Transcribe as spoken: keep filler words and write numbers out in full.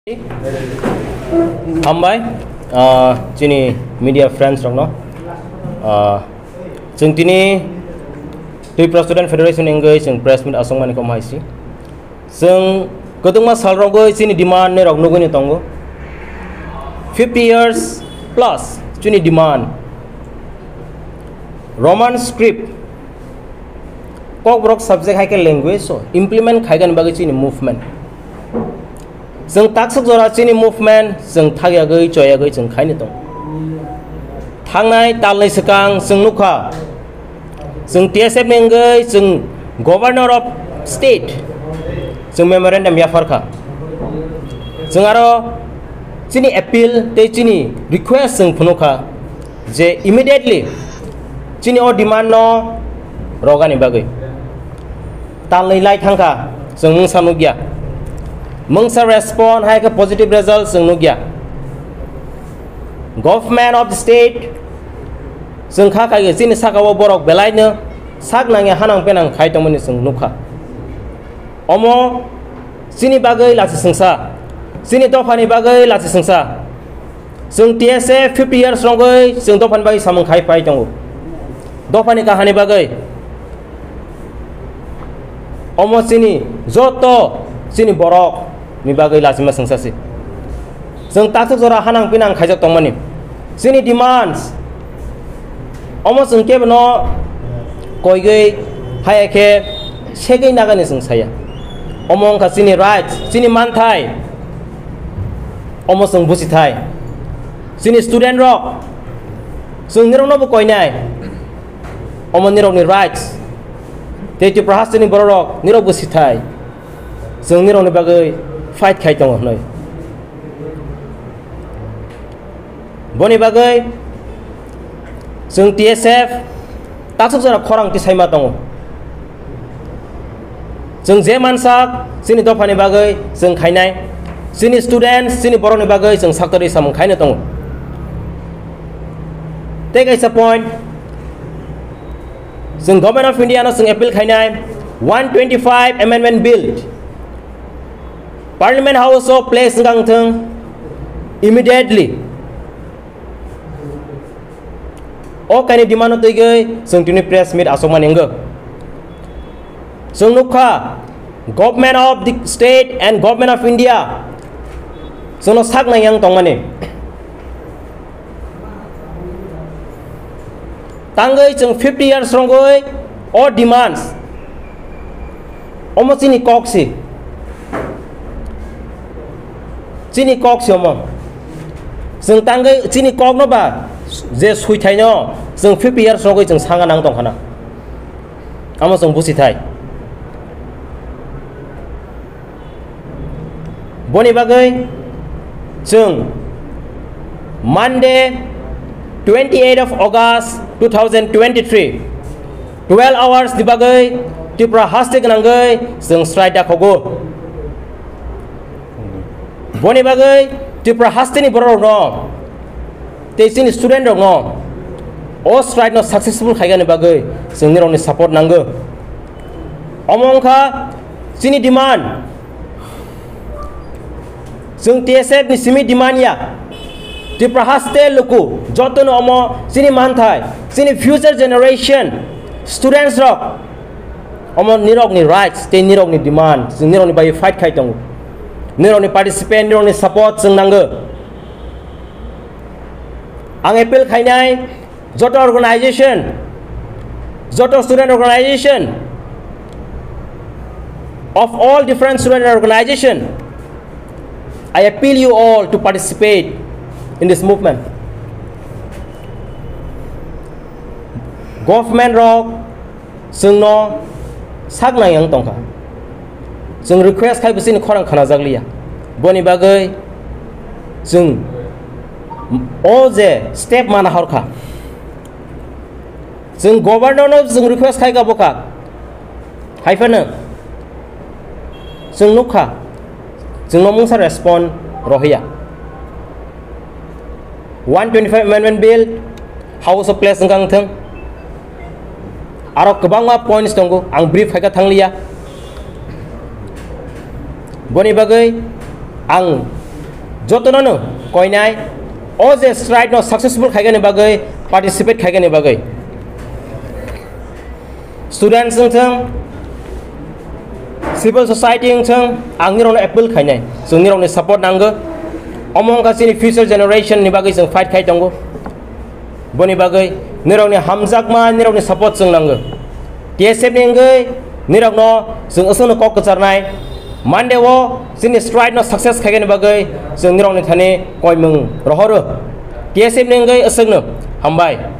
Hambai, Chini media friends rong no. Jeng tini Tripura Student Federation engage jeng press meet asong mani komai si. Jeng ketung mas hal rong goi chini demand ne rong nugu ni tongo. Fifty years plus chini demand. Roman script. Kok brok subject hai ke language so implement khai gan bagi chini movement. Jeng taksuk zora chini movement jeng thagya goi choya goi jeng khai ni tong. Thangnai talnai sekang jeng nukha. Jeng T S F mengai jeng governor of state jeng memorandum ya farka. Jeng aro chini appeal te chini request jeng phunukha je immediately chini o demand no rogani bagai. Talnai lai thangka jeng mungsa nugya. Mungsa respond hai ke positive result jeng nugya. Government of the state jeng kha kai chini sakawo borok belai ne sak nangya hanang penang khai tongmani jeng nukha. Omo chini bagai lasi sengsa chini dofani bagai lasi sengsa jeng T S F fifty years rongoi jeng dofan bagai samung khai pai tongo. Dofani kahani bagai omo chini joto chini borok mi bagai lasi ma sengsa si. Jeng taksuk zora hanang pinang khai jak tongmani. Chini demands omo jeng ke no koi gei hai ke segai nagani jeng saya. Omo ka chini rights chini manthai omo jeng busi thai. Chini student rok jeng nirong no bo koi nai. Omo nirong ni rights te ti prahas chini borok nirong busi thai. Jeng nirong ni bagai fight khai tongo noi. Boni bagai jeng T S F taksuk jora khorang ti saima tongo. Jeng je mansak sini dofani bagai jeng khainai sini students sini borok ni bagai jeng saktori samung khaina tongo. Take as a point jeng government of India no jeng appeal khainai one twenty-five amendment bill Parliament House of place ngang theng immediately. O kani demand toi gei jeng tini press meet asong manengge. Jeng nukha government of the state and government of India jeng no sak nang yang tongmani. Tangai jeng fifty years rongoi or demands omo chini koksi chini koksi omo jeng tangai chini kok no ba je sui thai no jeng fifty years rongoi jeng sanga nang tong khana amo jeng busi thai. Boni bagai jeng Monday twenty-eighth of August two thousand twenty-three twelve hours di bagai Tripura hastik nangai jeng strike da khogo. Boni bagai Tripura hastini borok no te chini student rok no o strike no successful khaigani bagai jeng nirong ni support nango. Omongkha chini demand jeng T S F ni simi demand ya Tripura haste luku joto no omo chini manthai chini future generation students rok omo nirok ni rights te nirok ni demand jeng nirok ni bai fight khai tongo. Nirok ni participate nirok ni support jeng nango. Ang appeal khainai joto organization joto student organization of all different student organization I appeal you all to participate in this movement. Government rok jeng no sak nang yang tongkha jeng request khai bisin khorang khana jaglia. Boni bagai jeng o je step mana horkha jeng governor no jeng request khai ga boka haifana jeng nukha jeng no mungsa respond rohia. one twenty-five amendment bill House of place ngang theng aro kebangma points tongo ang brief khai ka thanglia. Boni bagai ang जतननो कोइनाय ओ जे strike नो successful खायगोन बागै participate खायगोन बागै स्टूडेंट्स जों सिविल सोसाइटी जों आंनि रावनो एप्पल खायनाय जोंनि रावनो सपोर्ट नांगो अमं गासिनि फ्यूचर जनरेशन नि बागै जों फाइट खाय दंगो बनि बागै निरावनि हामजाकमा निरावनि सपोर्ट जों नांगो टीएसएफ निंगै निरावनो जों असोनो कक कचारनाय मानदेवो जोंनि स्ट्राइक नो सक्सेस खायगोन बागै जों निरावनि थाने कय मुं रहरो टीएसएफ निंगै असोनो हामबाय